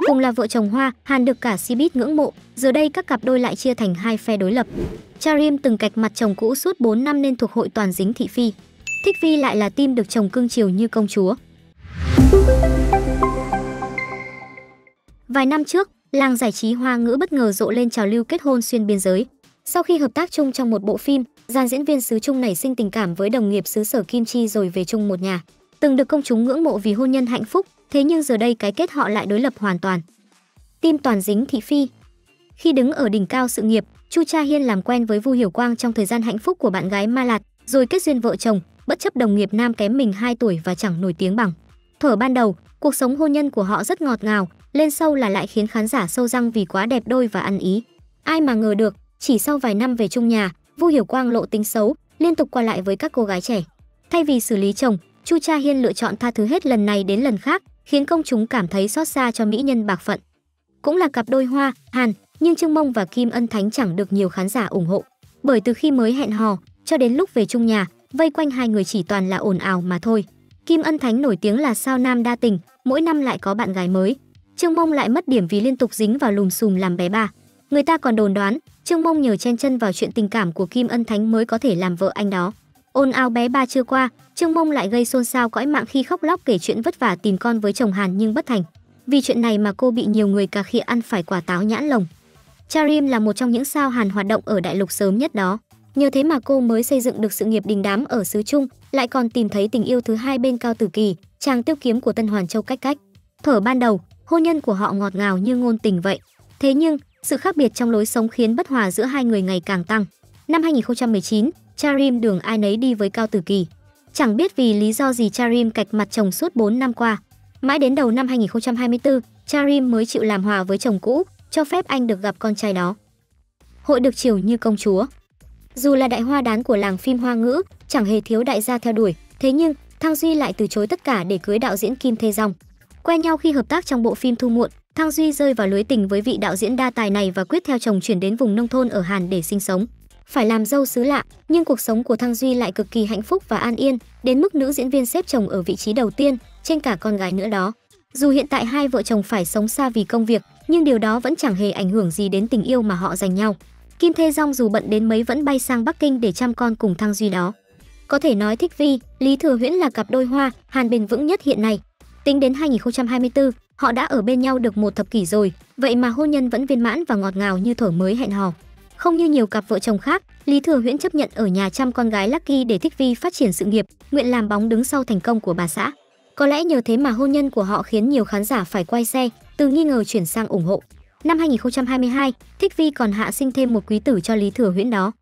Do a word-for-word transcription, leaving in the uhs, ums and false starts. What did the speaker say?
Cùng là vợ chồng Hoa, Hàn được cả showbiz ngưỡng mộ, giờ đây các cặp đôi lại chia thành hai phe đối lập. Charim từng cạch mặt chồng cũ suốt bốn năm nên thuộc hội toàn dính thị phi. Thích Vi lại là team được chồng cưng chiều như công chúa. Vài năm trước, làng giải trí Hoa ngữ bất ngờ rộ lên trào lưu kết hôn xuyên biên giới. Sau khi hợp tác chung trong một bộ phim, dàn diễn viên xứ Trung nảy sinh tình cảm với đồng nghiệp xứ sở Kim Chi rồi về chung một nhà. Từng được công chúng ngưỡng mộ vì hôn nhân hạnh phúc, thế nhưng giờ đây cái kết họ lại đối lập hoàn toàn. Team toàn dính thị phi. Khi đứng ở đỉnh cao sự nghiệp, Chu Cha Hiên làm quen với Vu Hiểu Quang trong thời gian hạnh phúc của bạn gái Ma Lạt, rồi kết duyên vợ chồng, bất chấp đồng nghiệp nam kém mình hai tuổi và chẳng nổi tiếng bằng. Thuở ban đầu, cuộc sống hôn nhân của họ rất ngọt ngào, lên sâu là lại khiến khán giả sâu răng vì quá đẹp đôi và ăn ý. Ai mà ngờ được, chỉ sau vài năm về chung nhà, Vu Hiểu Quang lộ tính xấu, liên tục qua lại với các cô gái trẻ. Thay vì xử lý chồng, Chu Cha Hiên lựa chọn tha thứ hết lần này đến lần khác, khiến công chúng cảm thấy xót xa cho mỹ nhân bạc phận. Cũng là cặp đôi Hoa, Hàn, nhưng Trương Mông và Kim Ân Thánh chẳng được nhiều khán giả ủng hộ, bởi từ khi mới hẹn hò cho đến lúc về chung nhà, vây quanh hai người chỉ toàn là ồn ào mà thôi. Kim Ân Thánh nổi tiếng là sao nam đa tình, mỗi năm lại có bạn gái mới. Trương Mông lại mất điểm vì liên tục dính vào lùm xùm làm bé ba. Người ta còn đồn đoán Trương Mông nhờ chen chân vào chuyện tình cảm của Kim Ân Thánh mới có thể làm vợ anh đó. Ồn ào bé ba chưa qua, Trương Mông lại gây xôn xao cõi mạng khi khóc lóc kể chuyện vất vả tìm con với chồng Hàn nhưng bất thành. Vì chuyện này mà cô bị nhiều người cà khịa ăn phải quả táo nhãn lồng. Charim là một trong những sao Hàn hoạt động ở đại lục sớm nhất đó. Nhờ thế mà cô mới xây dựng được sự nghiệp đình đám ở xứ Trung, lại còn tìm thấy tình yêu thứ hai bên Cao Tử Kỳ, chàng tiêu kiếm của Tân Hoàn Châu Cách Cách. Thuở ban đầu, hôn nhân của họ ngọt ngào như ngôn tình vậy. Thế nhưng, sự khác biệt trong lối sống khiến bất hòa giữa hai người ngày càng tăng. Năm hai nghìn không trăm mười chín, Charim đường ai nấy đi với Cao Tử Kỳ. Chẳng biết vì lý do gì Charim cạch mặt chồng suốt bốn năm qua. Mãi đến đầu năm hai nghìn không trăm hai mươi tư, Charim mới chịu làm hòa với chồng cũ, cho phép anh được gặp con trai đó. Hội được chiều như công chúa. Dù là đại hoa đán của làng phim Hoa ngữ, chẳng hề thiếu đại gia theo đuổi, thế nhưng Thang Duy lại từ chối tất cả để cưới đạo diễn Kim Thê Dong. Quen nhau khi hợp tác trong bộ phim Thu Muộn, Thang Duy rơi vào lưới tình với vị đạo diễn đa tài này và quyết theo chồng chuyển đến vùng nông thôn ở Hàn để sinh sống. Phải làm dâu xứ lạ, nhưng cuộc sống của Thang Duy lại cực kỳ hạnh phúc và an yên, đến mức nữ diễn viên xếp chồng ở vị trí đầu tiên, trên cả con gái nữa đó. Dù hiện tại hai vợ chồng phải sống xa vì công việc, nhưng điều đó vẫn chẳng hề ảnh hưởng gì đến tình yêu mà họ dành nhau. Kim Thê Dong dù bận đến mấy vẫn bay sang Bắc Kinh để chăm con cùng Thang Duy đó. Có thể nói Thích Vi, Lý Thừa Huyễn là cặp đôi Hoa, Hàn bền vững nhất hiện nay. Tính đến hai nghìn không trăm hai mươi tư, họ đã ở bên nhau được một thập kỷ rồi, vậy mà hôn nhân vẫn viên mãn và ngọt ngào như thuở mới hẹn hò. Không như nhiều cặp vợ chồng khác, Lý Thừa Huyễn chấp nhận ở nhà chăm con gái Lucky để Thích Vi phát triển sự nghiệp, nguyện làm bóng đứng sau thành công của bà xã. Có lẽ nhờ thế mà hôn nhân của họ khiến nhiều khán giả phải quay xe, từ nghi ngờ chuyển sang ủng hộ. Năm hai nghìn không trăm hai mươi hai, Thích Vi còn hạ sinh thêm một quý tử cho Lý Thừa Huyễn đó.